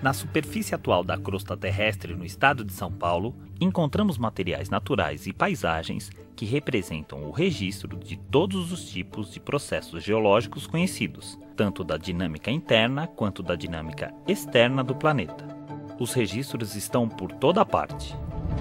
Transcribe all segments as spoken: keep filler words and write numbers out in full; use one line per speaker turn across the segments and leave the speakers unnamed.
Na superfície atual da crosta terrestre no estado de São Paulo, encontramos materiais naturais e paisagens que representam o registro de todos os tipos de processos geológicos conhecidos, tanto da dinâmica interna quanto da dinâmica externa do planeta. Os registros estão por toda parte.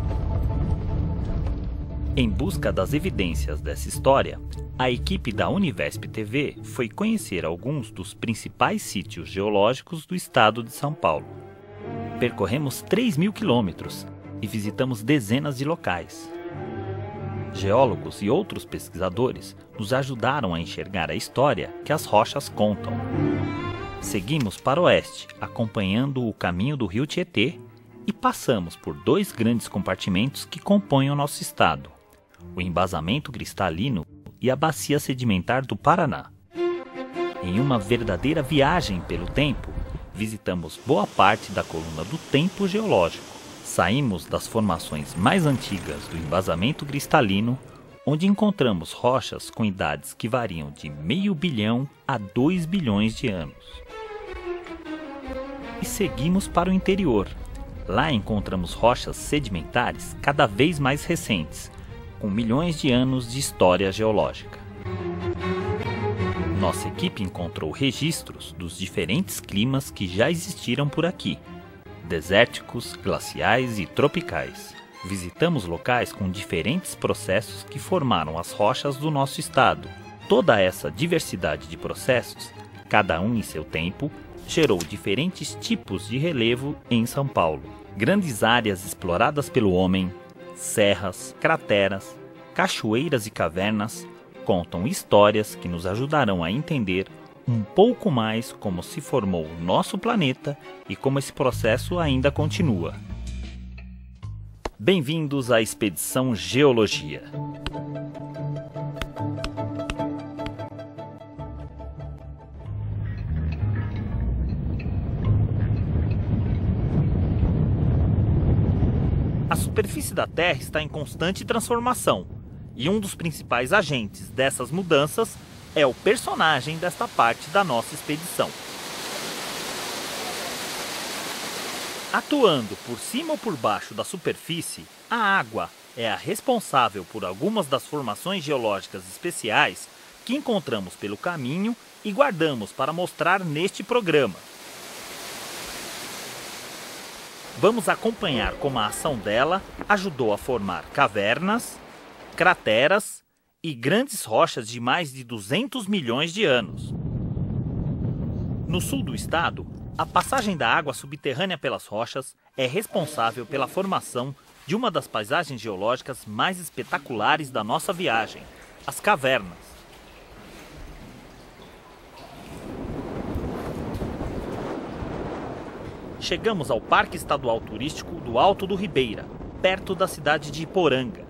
Em busca das evidências dessa história, a equipe da Univesp T V foi conhecer alguns dos principais sítios geológicos do estado de São Paulo. Percorremos três mil quilômetros e visitamos dezenas de locais. Geólogos e outros pesquisadores nos ajudaram a enxergar a história que as rochas contam. Seguimos para o oeste, acompanhando o caminho do rio Tietê e passamos por dois grandes compartimentos que compõem o nosso estado: o embasamento cristalino e a bacia sedimentar do Paraná. Em uma verdadeira viagem pelo tempo, visitamos boa parte da coluna do tempo geológico. Saímos das formações mais antigas do embasamento cristalino, onde encontramos rochas com idades que variam de meio bilhão a dois bilhões de anos. E seguimos para o interior. Lá encontramos rochas sedimentares cada vez mais recentes, com milhões de anos de história geológica. Nossa equipe encontrou registros dos diferentes climas que já existiram por aqui: desérticos, glaciais e tropicais. Visitamos locais com diferentes processos que formaram as rochas do nosso estado. Toda essa diversidade de processos, cada um em seu tempo, gerou diferentes tipos de relevo em São Paulo. Grandes áreas exploradas pelo homem, serras, crateras, cachoeiras e cavernas contam histórias que nos ajudarão a entender um pouco mais como se formou o nosso planeta e como esse processo ainda continua. Bem-vindos à Expedição Geologia. A superfície da Terra está em constante transformação, e um dos principais agentes dessas mudanças é o personagem desta parte da nossa expedição. Atuando por cima ou por baixo da superfície, a água é a responsável por algumas das formações geológicas especiais que encontramos pelo caminho e guardamos para mostrar neste programa. Vamos acompanhar como a ação dela ajudou a formar cavernas, crateras e grandes rochas de mais de duzentos milhões de anos. No sul do estado, a passagem da água subterrânea pelas rochas é responsável pela formação de uma das paisagens geológicas mais espetaculares da nossa viagem, as cavernas. Chegamos ao Parque Estadual Turístico do Alto do Ribeira, perto da cidade de Iporanga.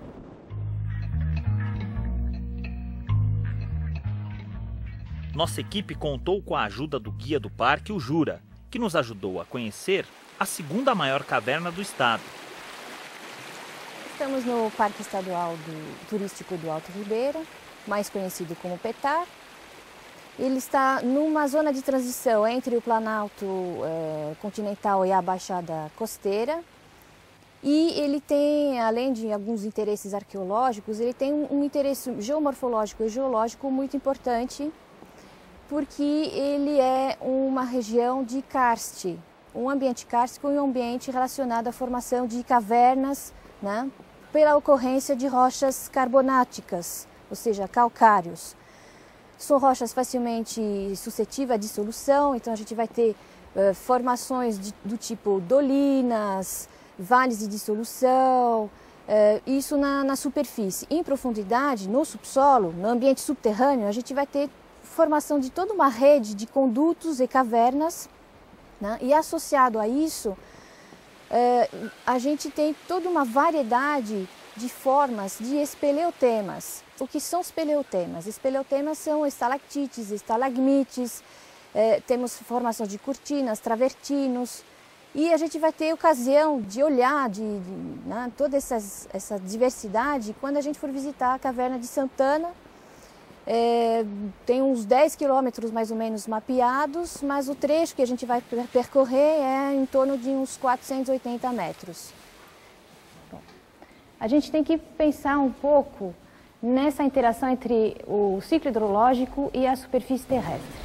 Nossa equipe contou com a ajuda do guia do parque, o Jura, que nos ajudou a conhecer a segunda maior caverna do estado.
Estamos no Parque Estadual do, Turístico do Alto Ribeira, mais conhecido como Petar. Ele está numa zona de transição entre o Planalto é, continental e a Baixada Costeira. E ele tem, além de alguns interesses arqueológicos, ele tem um, um interesse geomorfológico e geológico muito importante, porque ele é uma região de karst, um ambiente kárstico e um ambiente relacionado à formação de cavernas, né, pela ocorrência de rochas carbonáticas, ou seja, calcários. São rochas facilmente suscetíveis à dissolução, então a gente vai ter uh, formações de, do tipo dolinas, vales de dissolução, uh, isso na, na superfície. Em profundidade, no subsolo, no ambiente subterrâneo, a gente vai ter formação de toda uma rede de condutos e cavernas, né? E associado a isso, eh, a gente tem toda uma variedade de formas de espeleotemas. O que são espeleotemas? Espeleotemas são estalactites, estalagmites, eh, temos formação de cortinas, travertinos, e a gente vai ter ocasião de olhar de, de, né, toda essas, essa diversidade quando a gente for visitar a caverna de Santana, É, tem uns dez quilômetros mais ou menos mapeados, mas o trecho que a gente vai percorrer é em torno de uns quatrocentos e oitenta metros. Bom, a gente tem que pensar um pouco nessa interação entre o ciclo hidrológico e a superfície terrestre.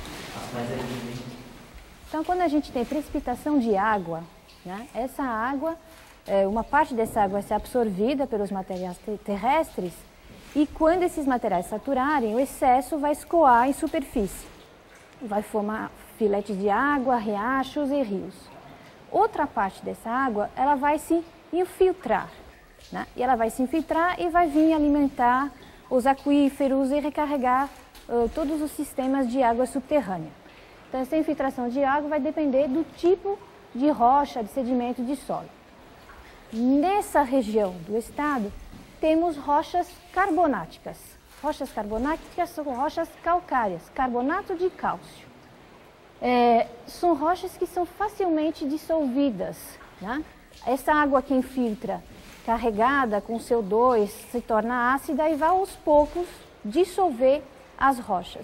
Então, quando a gente tem precipitação de água, né, essa água, uma parte dessa água vai ser absorvida pelos materiais terrestres e quando esses materiais saturarem, o excesso vai escoar em superfície. Vai formar filetes de água, riachos e rios. Outra parte dessa água, ela vai se infiltrar, né? E ela vai se infiltrar e vai vir alimentar os aquíferos e recarregar uh, todos os sistemas de água subterrânea. Então, essa infiltração de água vai depender do tipo de rocha, de sedimento, de solo. Nessa região do estado, temos rochas carbonáticas. Rochas carbonáticas são rochas calcárias, carbonato de cálcio. É, são rochas que são facilmente dissolvidas, né? Essa água que infiltra, carregada com C O dois, se torna ácida e vai aos poucos dissolver as rochas.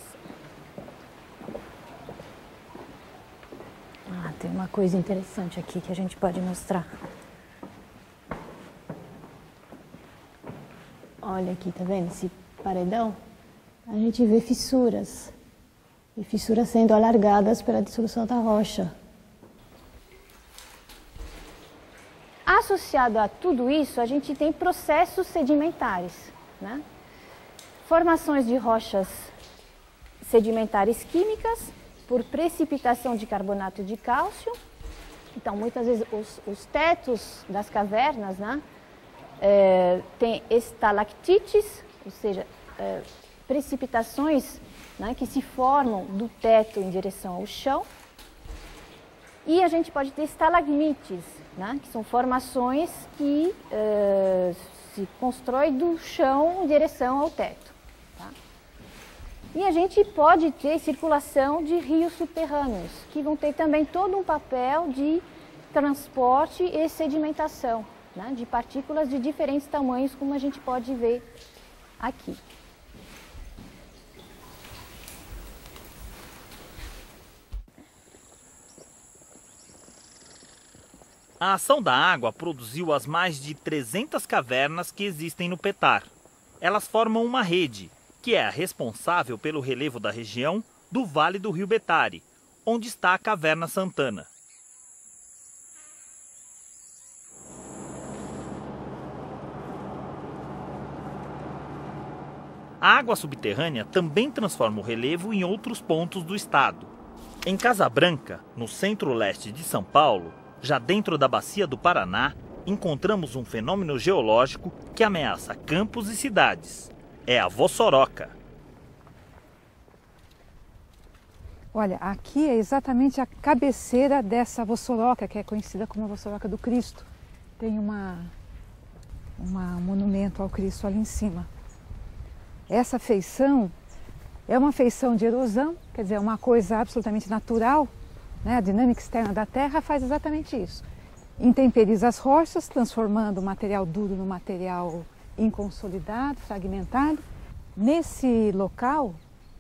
Ah, tem uma coisa interessante aqui que a gente pode mostrar. Olha aqui, tá vendo esse paredão? A gente vê fissuras. E fissuras sendo alargadas pela dissolução da rocha. Associado a tudo isso, a gente tem processos sedimentares, né? Formações de rochas sedimentares químicas por precipitação de carbonato de cálcio. Então, muitas vezes, os, os tetos das cavernas, né? É, tem estalactites, ou seja, é, precipitações, né, que se formam do teto em direção ao chão. E a gente pode ter estalagmites, né, que são formações que é, se constroem do chão em direção ao teto. Tá? E a gente pode ter circulação de rios subterrâneos, que vão ter também todo um papel de transporte e sedimentação, né, de partículas de diferentes tamanhos, como a gente pode ver aqui.
A ação da água produziu as mais de trezentas cavernas que existem no Petar. Elas formam uma rede, que é a responsável pelo relevo da região do Vale do Rio Betari, onde está a Caverna Santana. A água subterrânea também transforma o relevo em outros pontos do estado. Em Casabranca, no centro-leste de São Paulo, já dentro da bacia do Paraná, encontramos um fenômeno geológico que ameaça campos e cidades. É a Vossoroca.
Olha, aqui é exatamente a cabeceira dessa Vossoroca, que é conhecida como a Vossoroca do Cristo. Tem uma, uma, um monumento ao Cristo ali em cima. Essa feição é uma feição de erosão, quer dizer, é uma coisa absolutamente natural, né? A dinâmica externa da Terra faz exatamente isso. Intemperiza as rochas, transformando o material duro no material inconsolidado, fragmentado. Nesse local,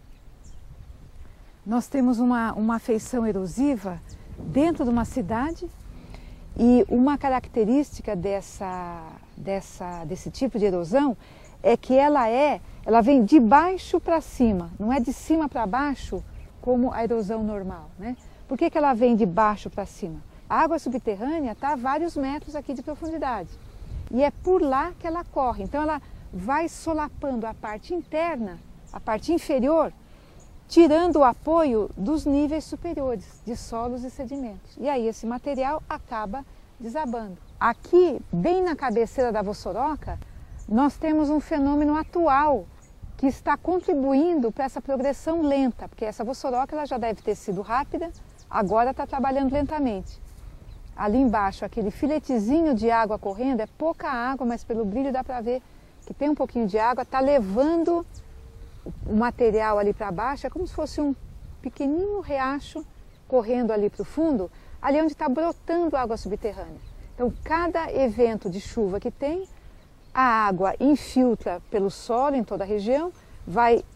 nós temos uma, uma feição erosiva dentro de uma cidade e uma característica dessa, dessa, desse tipo de erosão é que ela é, ela vem de baixo para cima, não é de cima para baixo como a erosão normal, né? Por que que ela vem de baixo para cima? A água subterrânea está a vários metros aqui de profundidade e é por lá que ela corre, então ela vai solapando a parte interna, a parte inferior, tirando o apoio dos níveis superiores de solos e sedimentos. E aí esse material acaba desabando. Aqui, bem na cabeceira da Vossoroca, nós temos um fenômeno atual que está contribuindo para essa progressão lenta, porque essa Vossoroca ela já deve ter sido rápida, agora está trabalhando lentamente. Ali embaixo, aquele filetezinho de água correndo, é pouca água, mas pelo brilho dá para ver que tem um pouquinho de água, está levando o material ali para baixo, é como se fosse um pequenino riacho correndo ali para o fundo, ali onde está brotando água subterrânea. Então, cada evento de chuva que tem, a água infiltra pelo solo em toda a região, vai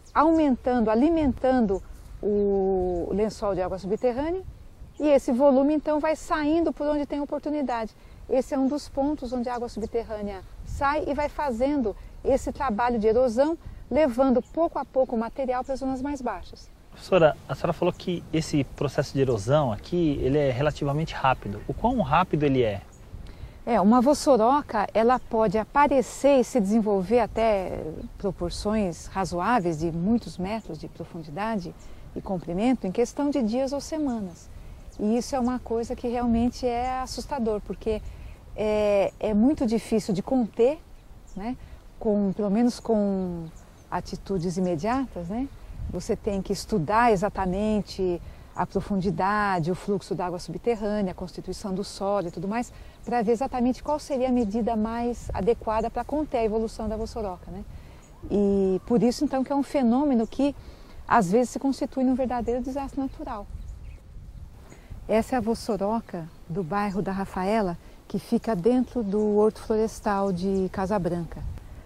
aumentando, alimentando o lençol de água subterrânea e esse volume então vai saindo por onde tem oportunidade. Esse é um dos pontos onde a água subterrânea sai e vai fazendo esse trabalho de erosão, levando pouco a pouco o material para as zonas mais baixas.
Professora, a senhora falou que esse processo de erosão aqui, ele é relativamente rápido. O quão rápido ele é?
É, uma vossoroca, ela pode aparecer e se desenvolver até proporções razoáveis de muitos metros de profundidade e comprimento em questão de dias ou semanas. E isso é uma coisa que realmente é assustador, porque é, é muito difícil de conter, né? Com, pelo menos com atitudes imediatas, né? Você tem que estudar exatamente a profundidade, o fluxo da água subterrânea, a constituição do solo e tudo mais, para ver exatamente qual seria a medida mais adequada para conter a evolução da vossoroca, né? E por isso então que é um fenômeno que às vezes se constitui num verdadeiro desastre natural. Essa é a vossoroca do bairro da Rafaela, que fica dentro do Horto Florestal de Casa Branca.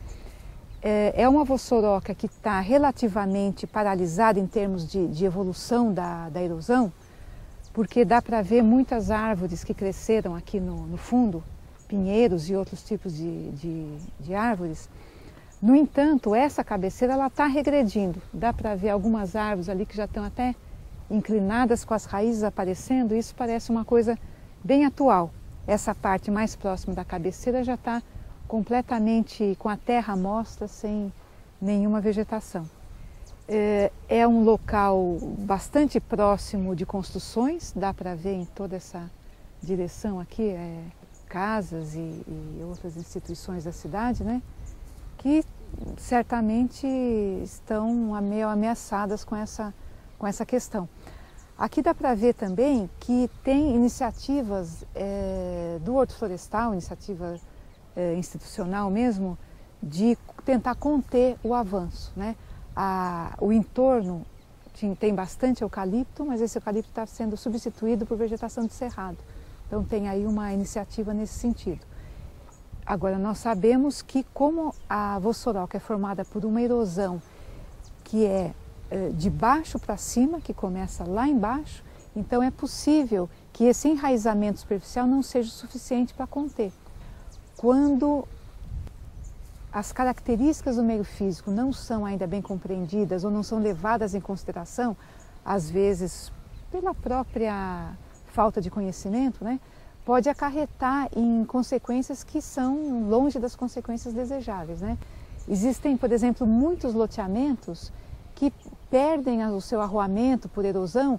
É uma vossoroca que está relativamente paralisada em termos de, de evolução da, da erosão, porque dá para ver muitas árvores que cresceram aqui no, no fundo, pinheiros e outros tipos de, de, de árvores. No entanto, essa cabeceira está regredindo. Dá para ver algumas árvores ali que já estão até inclinadas com as raízes aparecendo. Isso parece uma coisa bem atual. Essa parte mais próxima da cabeceira já está completamente com a terra à mostra, sem nenhuma vegetação. É, é um local bastante próximo de construções, dá para ver em toda essa direção aqui, é, casas e, e outras instituições da cidade, né, que certamente estão meio ameaçadas com essa, com essa questão. Aqui dá para ver também que tem iniciativas é, do Horto Florestal, iniciativa é, institucional mesmo, de tentar conter o avanço, né? A, o entorno tem bastante eucalipto, mas esse eucalipto está sendo substituído por vegetação de cerrado. Então tem aí uma iniciativa nesse sentido. Agora, nós sabemos que como a vossoroca é formada por uma erosão que é, é de baixo para cima, que começa lá embaixo, então é possível que esse enraizamento superficial não seja suficiente para conter. Quando as características do meio físico não são ainda bem compreendidas ou não são levadas em consideração, às vezes pela própria falta de conhecimento, né, pode acarretar em consequências que são longe das consequências desejáveis, né? Existem, por exemplo, muitos loteamentos que perdem o seu arruamento por erosão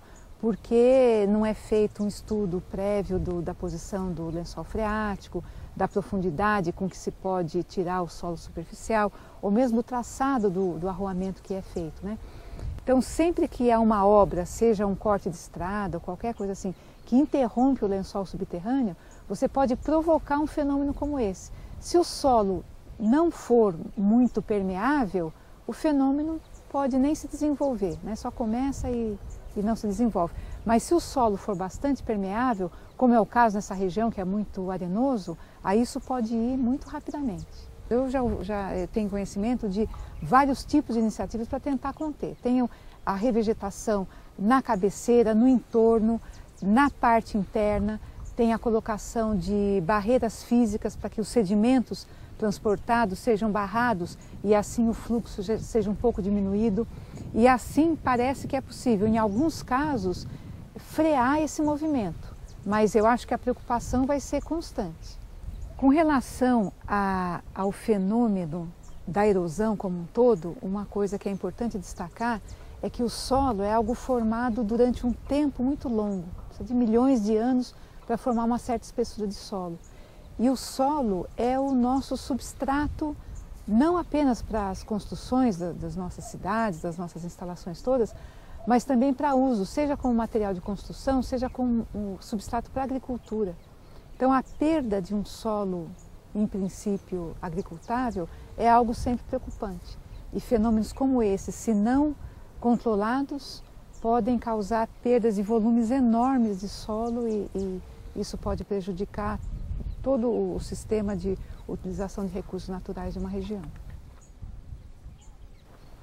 porque não é feito um estudo prévio do, da posição do lençol freático, da profundidade com que se pode tirar o solo superficial, ou mesmo o traçado do, do arruamento que é feito, né? Então, sempre que há uma obra, seja um corte de estrada ou qualquer coisa assim, que interrompe o lençol subterrâneo, você pode provocar um fenômeno como esse. Se o solo não for muito permeável, o fenômeno pode nem se desenvolver, né? Só começa e, e não se desenvolve. Mas se o solo for bastante permeável, como é o caso nessa região que é muito arenoso, aí isso pode ir muito rapidamente. Eu já, já tenho conhecimento de vários tipos de iniciativas para tentar conter. Tenho a revegetação na cabeceira, no entorno, na parte interna, tem a colocação de barreiras físicas para que os sedimentos transportados sejam barrados e assim o fluxo seja um pouco diminuído. E assim parece que é possível, em alguns casos, frear esse movimento. Mas eu acho que a preocupação vai ser constante. Com relação a, ao fenômeno da erosão como um todo, uma coisa que é importante destacar é que o solo é algo formado durante um tempo muito longo, precisa de milhões de anos para formar uma certa espessura de solo. E o solo é o nosso substrato, não apenas para as construções das nossas cidades, das nossas instalações todas, mas também para uso, seja como material de construção, seja como um substrato para a agricultura. Então, a perda de um solo, em princípio, agricultável, é algo sempre preocupante. E fenômenos como esse, se não controlados, podem causar perdas de volumes enormes de solo e, e isso pode prejudicar todo o sistema de utilização de recursos naturais de uma região.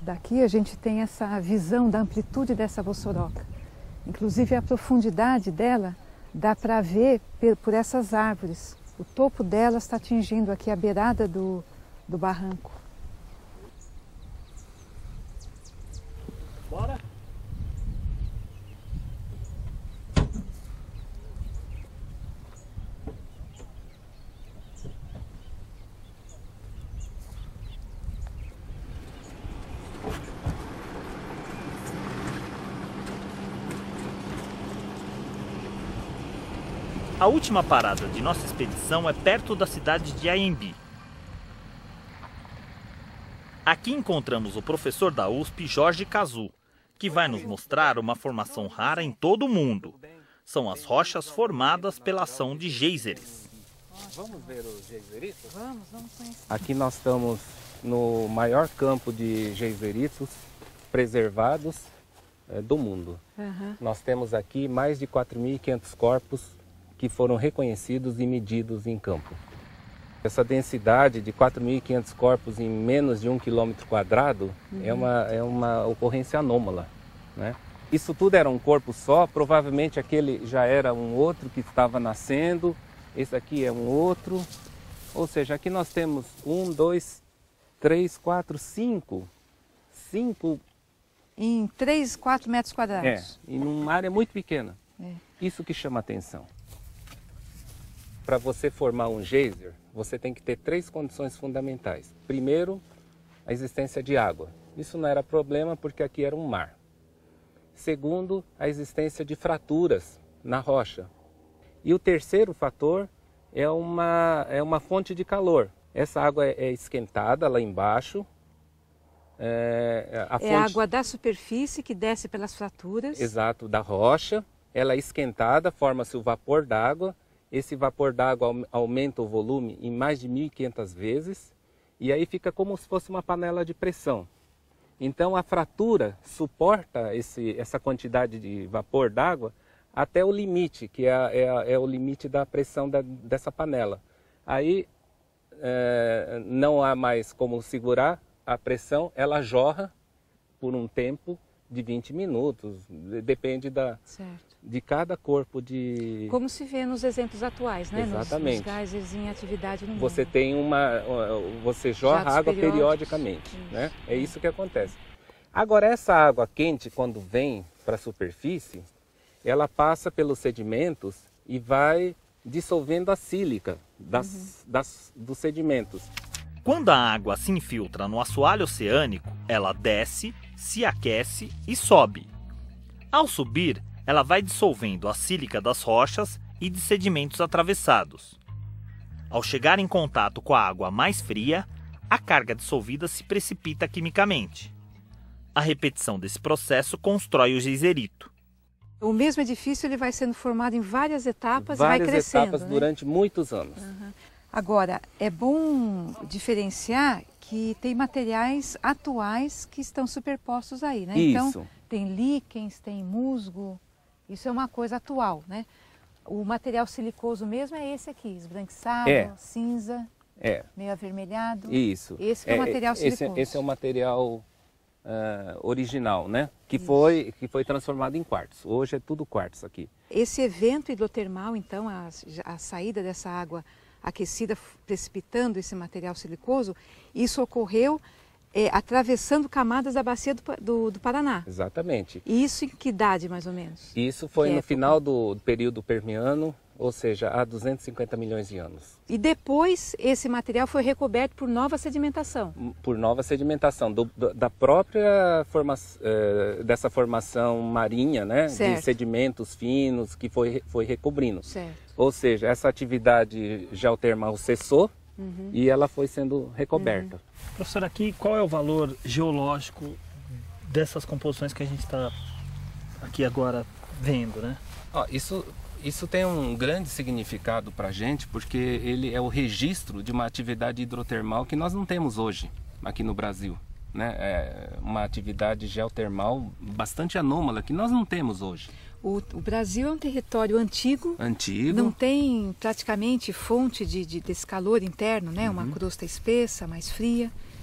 Daqui a gente tem essa visão da amplitude dessa vossoroca. Inclusive a profundidade dela dá para ver por essas árvores. O topo dela está atingindo aqui a beirada do, do barranco.
Bora!
A última parada de nossa expedição é perto da cidade de Anhembi. Aqui encontramos o professor da U S P, Jorge Cazu, que vai nos mostrar uma formação rara em todo o mundo. São as rochas formadas pela ação de geysers.
Vamos ver os geyseritos?
Vamos, vamos conhecer.
Aqui nós estamos no maior campo de geyseritos preservados é, do mundo.
Uhum.
Nós temos aqui mais de quatro mil e quinhentos corpos que foram reconhecidos e medidos em campo. Essa densidade de quatro mil e quinhentos corpos em menos de um quilômetro quadrado uhum. é, uma, é uma ocorrência anômala, né? Isso tudo era um corpo só, provavelmente aquele já era um outro que estava nascendo, esse aqui é um outro, ou seja, aqui nós temos um, dois, três, quatro, cinco, cinco...
Em três, quatro metros quadrados.
É, em uma área muito pequena.
É.
Isso que chama atenção. Para você formar um geyser, você tem que ter três condições fundamentais. Primeiro, a existência de água. Isso não era problema porque aqui era um mar. Segundo, a existência de fraturas na rocha. E o terceiro fator é uma, é uma fonte de calor. Essa água é, é esquentada lá embaixo. É, a
é
fonte...
água da superfície que desce pelas fraturas.
Exato, da rocha. Ela é esquentada, forma-se o vapor d'água. Esse vapor d'água aumenta o volume em mais de mil e quinhentas vezes e aí fica como se fosse uma panela de pressão. Então a fratura suporta esse, essa quantidade de vapor d'água até o limite, que é, é, é o limite da pressão da, dessa panela. Aí é, não há mais como segurar a pressão, ela jorra por um tempo de vinte minutos, depende da, de cada corpo de...
Como se vê nos exemplos atuais, né?
Exatamente.
Nos, nos gases em atividade no mundo.
Você tem uma... você jorra
Jatos
água
periódicos.
periodicamente,
Isso.
né? É isso que acontece. Agora, essa água quente, quando vem para a superfície, ela passa pelos sedimentos e vai dissolvendo a sílica das, uhum. das, dos sedimentos.
Quando a água se infiltra no assoalho oceânico, ela desce, se aquece e sobe. Ao subir, ela vai dissolvendo a sílica das rochas e de sedimentos atravessados. Ao chegar em contato com a água mais fria, a carga dissolvida se precipita quimicamente. A repetição desse processo constrói o geyserito.
O mesmo edifício ele vai sendo formado em várias etapas
várias
e vai crescendo.
Várias etapas, né? Durante muitos anos.
Uhum. Agora, é bom diferenciar que tem materiais atuais que estão superpostos aí, né?
Isso.
Então, tem líquens, tem musgo, isso é uma coisa atual, né? O material silicoso mesmo é esse aqui, esbranquiçado,
é.
cinza,
é.
meio avermelhado.
Isso.
Esse que é, é o material silicoso.
Esse, esse é o material uh, original, né? Que foi, que foi transformado em quartzo. Hoje é tudo quartzo aqui.
Esse evento hidrotermal, então, a, a saída dessa água aquecida, precipitando esse material silicoso, isso ocorreu é, atravessando camadas da bacia do, do, do Paraná.
Exatamente.
E isso em que idade, mais ou menos?
Isso foi
que
no
época?
final do período Permiano, ou seja, há duzentos e cinquenta milhões de anos.
E depois esse material foi recoberto por nova sedimentação?
Por nova sedimentação, do, do, da própria forma, uh, dessa formação marinha, né?
Certo.
De sedimentos finos que foi, foi recobrindo.
Certo.
Ou seja, essa atividade geotermal cessou uhum. e ela foi sendo recoberta.
Uhum. Professor, aqui qual é o valor geológico dessas composições que a gente está aqui agora vendo, né?
Ó, isso... Isso tem um grande significado para a gente, porque ele é o registro de uma atividade hidrotermal que nós não temos hoje aqui no Brasil, né? É uma atividade geotermal bastante anômala que nós não temos hoje.
O, o Brasil é um território antigo,
antigo.
Não tem praticamente fonte de, de, desse calor interno, né? Uhum. Uma crosta espessa, mais fria.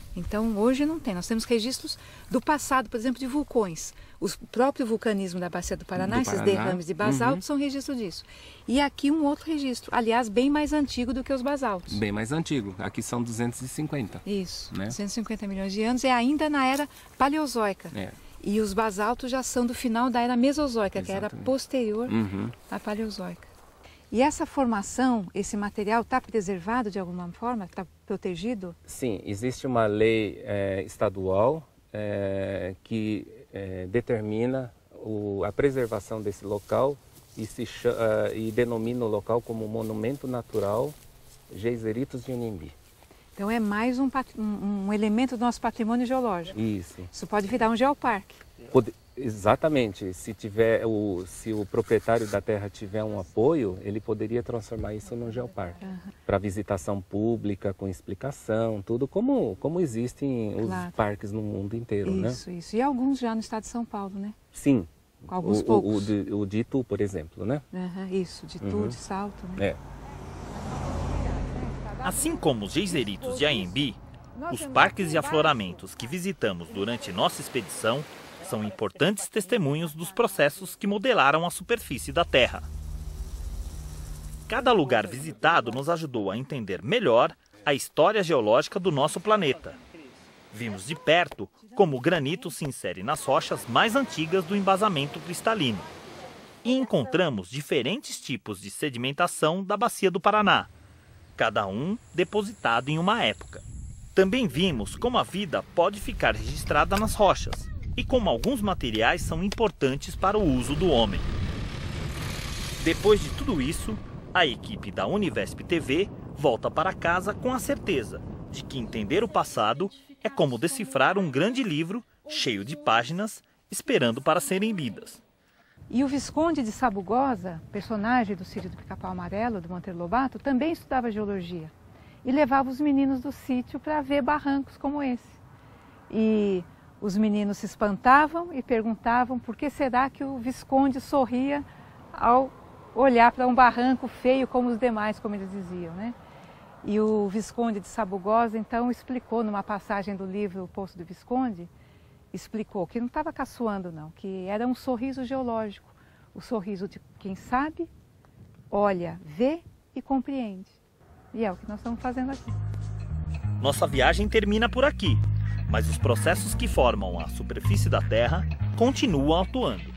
Então hoje não tem, nós temos registros do passado, por exemplo, de vulcões. O próprio vulcanismo da Bacia do Paraná, do esses Paraná. derrames de basalto, uhum. são registro disso. E aqui um outro registro, aliás, bem mais antigo do que os basaltos.
Bem mais antigo, aqui são duzentos e cinquenta.
Isso,
né?
duzentos e cinquenta milhões de anos, é ainda na era paleozoica.
É.
E os basaltos já são do final da era mesozoica, Exatamente. que era posterior
uhum.
à paleozoica. E essa formação, esse material está preservado de alguma forma? Está protegido?
Sim, existe uma lei é, estadual é, que é, determina o, a preservação desse local e, se, uh, e denomina o local como Monumento Natural Geiseritos de Unimbi.
Então é mais um, um, um elemento do nosso patrimônio geológico.
Isso.
Isso pode virar um geoparque.
Pode... Exatamente, se, tiver o, se o proprietário da terra tiver um apoio, ele poderia transformar isso num geoparque. Uhum. Para visitação pública, com explicação, tudo como, como existem os claro. parques no mundo inteiro.
Isso, né? isso. E alguns já no estado de São Paulo, né?
Sim.
Alguns
o,
poucos.
O, o, de, o de Itu, por exemplo, né?
Uhum, isso, de Itu, uhum. de Salto. Né?
É.
Assim como os geiseritos de Anhembi, os parques e afloramentos que visitamos durante nossa expedição são importantes testemunhos dos processos que modelaram a superfície da Terra. Cada lugar visitado nos ajudou a entender melhor a história geológica do nosso planeta. Vimos de perto como o granito se insere nas rochas mais antigas do embasamento cristalino. E encontramos diferentes tipos de sedimentação da Bacia do Paraná, cada um depositado em uma época. Também vimos como a vida pode ficar registrada nas rochas, e como alguns materiais são importantes para o uso do homem. Depois de tudo isso, a equipe da Univesp T V volta para casa com a certeza de que entender o passado é como decifrar um grande livro cheio de páginas esperando para serem lidas.
E o Visconde de Sabugosa, personagem do Sítio do Pica-Pau Amarelo, do Monteiro Lobato, também estudava geologia e levava os meninos do sítio para ver barrancos como esse. E os meninos se espantavam e perguntavam por que será que o Visconde sorria ao olhar para um barranco feio como os demais, como eles diziam, né? E o Visconde de Sabugosa, então, explicou numa passagem do livro O Poço do Visconde, explicou que não estava caçoando, não, que era um sorriso geológico, o sorriso de quem sabe, olha, vê e compreende. E é o que nós estamos fazendo aqui.
Nossa viagem termina por aqui. Mas os processos que formam a superfície da Terra continuam atuando.